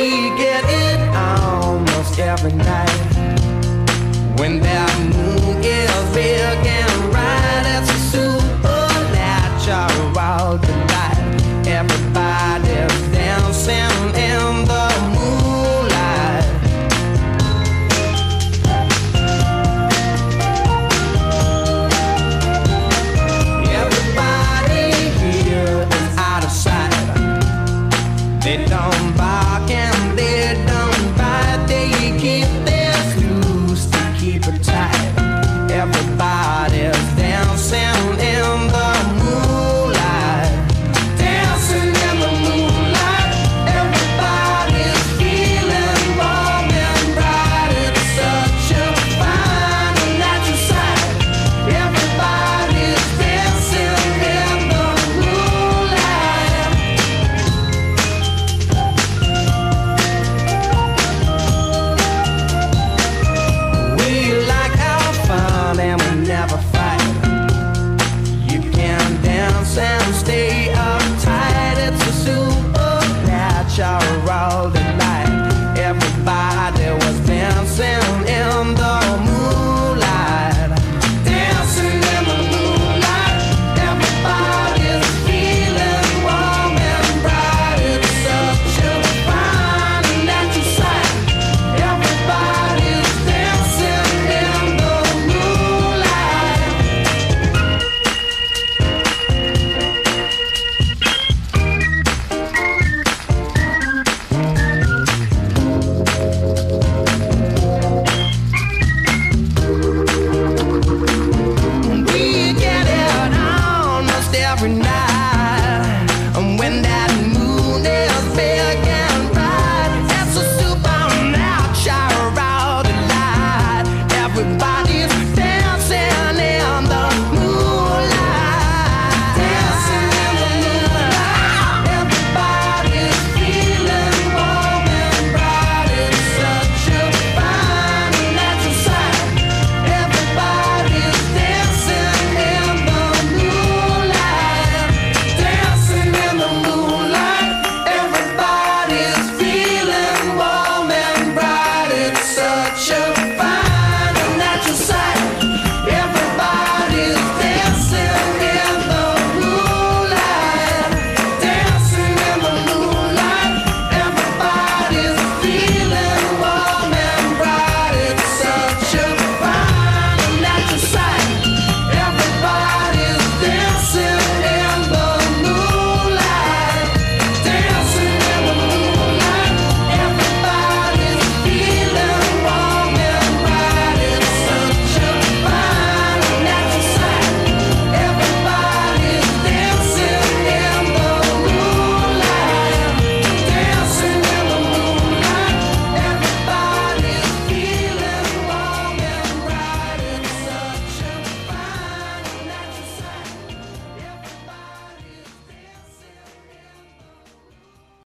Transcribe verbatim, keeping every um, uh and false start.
we get it almost every night. When that moon is big and bright, it's a supernatural delight. Everybody's dancing in the moonlight. Everybody here is out of sight. They don't bark and they don't bite. They keep their loose to keep it tight. Everybody's dancing in the moonlight. Dancing in the moonlight. Everybody's feeling warm and bright. It's such a fine and natural sight. Everybody's dancing in the moonlight. We like our fun and we never fight. You can dance and stay uptight. It's a supernatural delight. Everybody was dancing in the